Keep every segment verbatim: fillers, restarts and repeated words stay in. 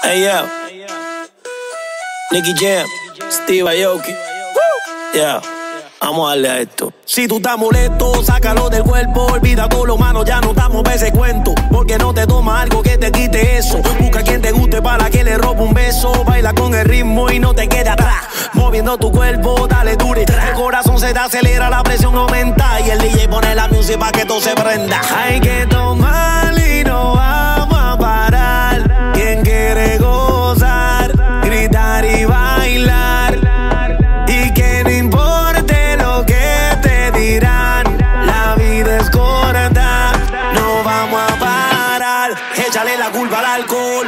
Hey yo, Nicky Jam, Steve Aoki. Yeah, vamos a darle a esto. Si tú estás molesto, sácalo del cuerpo. Olvida todo lo malo, ya no estamos para ese cuento. Porque no te toma algo que te quite eso. Busca quien te guste para que le robe un beso. Baila con el ritmo y no te quede atrás. Moviendo tu cuerpo, dale duro. El corazón se te acelera, la presión aumenta. Y el D J pone la música para que todo se prenda. Hay que tomar y no vamos a parar. Quien quiere gozar, gritar y bailar. Y que no importe lo que te dirán. La vida es corta, no vamos a parar. Échale la culpa al alcohol.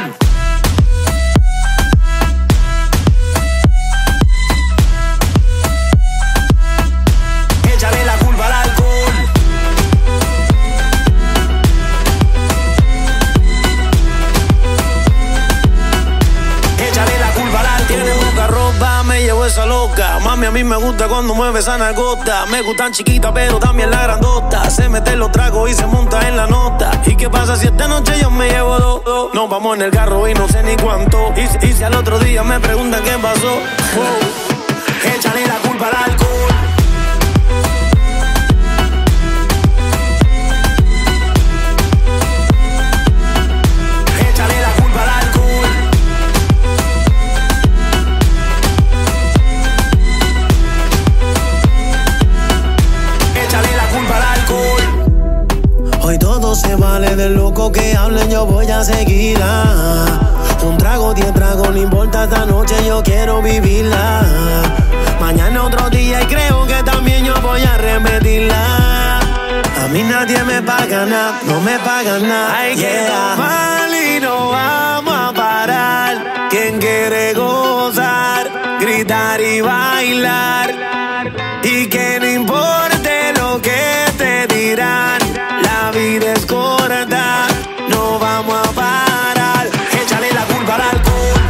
Échale la culpa al alcohol. Échale la culpa al alcohol. Tiene poca ropa, me llevo esa loca. Mami, a mí me gusta cuando mueve esa nalgota. Me gustan chiquitas, pero también la grandota. Se mete los tragos y se monta en la nota. ¿Y qué pasa si esta noche yo me llevo dos? dos? Nos vamos en el carro y no sé ni cuánto. Y, y si al otro día me preguntan qué pasó. Wow. Échale la culpa al alcohol. Hoy todo se vale, del loco que hablen yo voy a seguirla. Un trago, diez tragos, no importa, esta noche yo quiero vivirla. Mañana otro día y creo que también yo voy a repetirla. A mí nadie me paga nada, no me paga nada. Hay que tomar y no vamos a parar. Quien quiere gozar, gritar y bailar. Y que no importe lo que te dirán. La vida es corta, no vamos a parar. Échale la culpa al alcohol.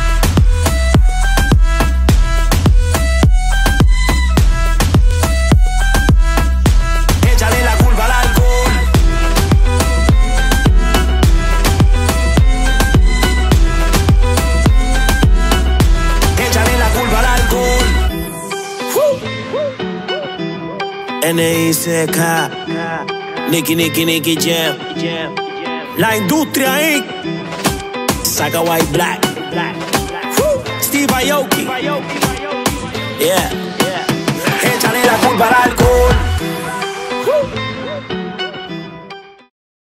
Échale la culpa al alcohol. Échale la culpa al alcohol. N I C K Nicky, Nicky, Nicky Jam. La industria ahí. Saca White Black. Steve Aoki. Yeah. Échale la culpa al alcohol.